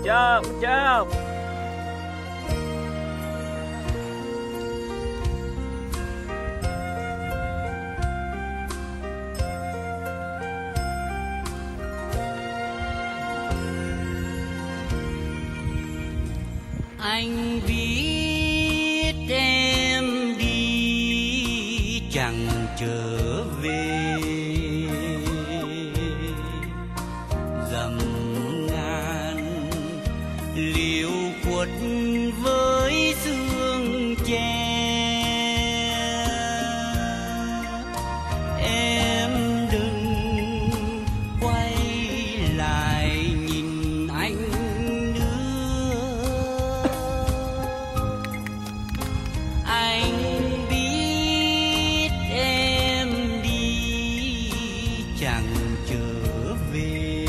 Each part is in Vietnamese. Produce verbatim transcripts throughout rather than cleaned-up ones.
job, good job. Anh biết em đi chẳng trở về, dầm ngàn liều quất với sương che. Em đừng quay lại nhìn anh nữa. Anh biết em đi chẳng trở về,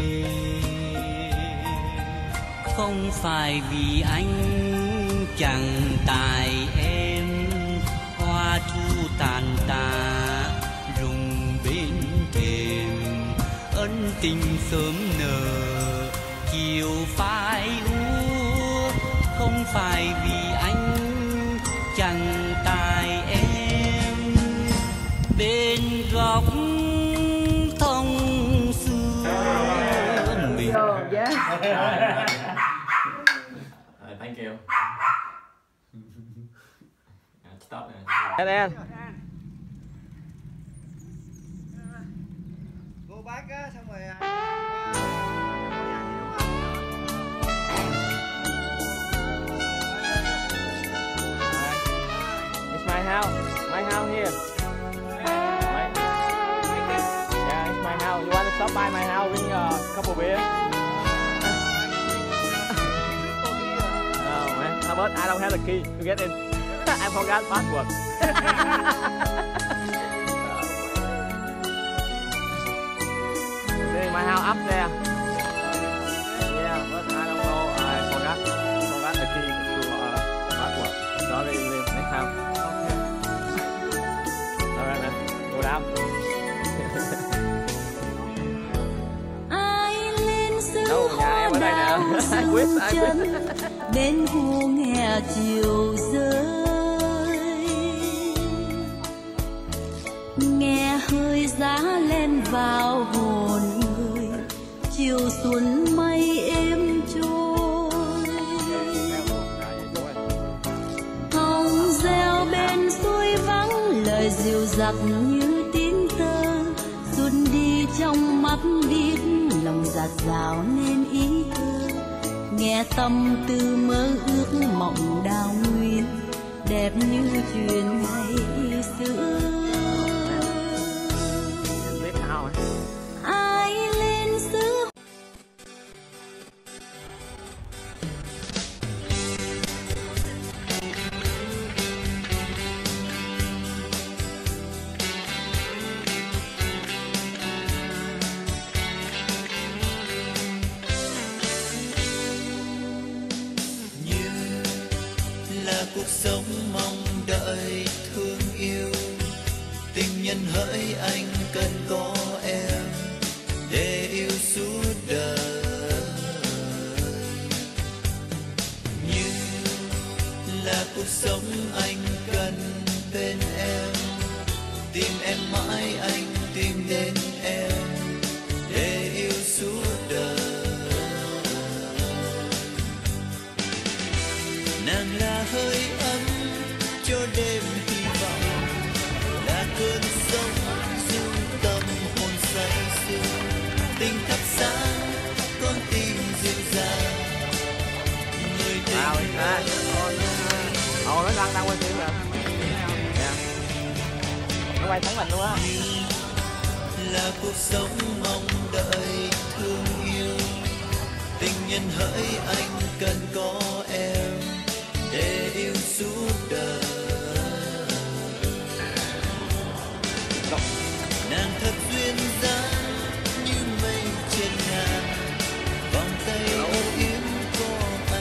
không phải vì anh chẳng tài em. Hoa thu tàn tạ rụng bên thềm, ân tình sớm nở chiều phai úa. Không phải vì anh chẳng tài em. Bên góc thông xưa mình. Thank you. Stop nè. Đen đen. Vô bác á, xong rồi It's my house. My house here. My... Yeah, it's my house. You want to stop by my house, drink a couple beer? Oh man, how about I don't have the key to get in? I forgot password. See, my house up there. Yeah, but I don't know. I forgot. Forgot the key to uh, password. Sorry, next time. Okay. Alright, man. Go down. Ai lên xứ Đâu, nhà em ở đây nè. I quit, I quit. Bên khu nghe chiều rơi, nghe hơi giá lên vào hồn người. Chiều xuân mây êm trôi, hồng reo bên suối vắng, lời dịu dặt như tiếng thơ. Xuân đi trong mắt biết lòng dạt dào nên ý thơ. Nghe tâm tư mơ ước mộng đào nguyên, đẹp như chuyện ngày xưa. Ai lên xứ cuộc sống mong đợi thương yêu. Tình nhân hỡi anh cần có em để yêu suốt đời. Như là cuộc sống anh cần bên em, tìm em mãi anh tìm đến em để yêu suốt đời. Nàng là hơi ấm cho đêm hy vọng, là cơn sóng du tâm hồn say sưa. Tình thắp sáng con tim dịu dàng, người tình ơi. Ồ, nó đang đang quay phim rồi. Dạ. Nó quay thắng mình luôn á. Là cuộc sống mong đợi thương yêu. Tình nhân hỡi anh cần có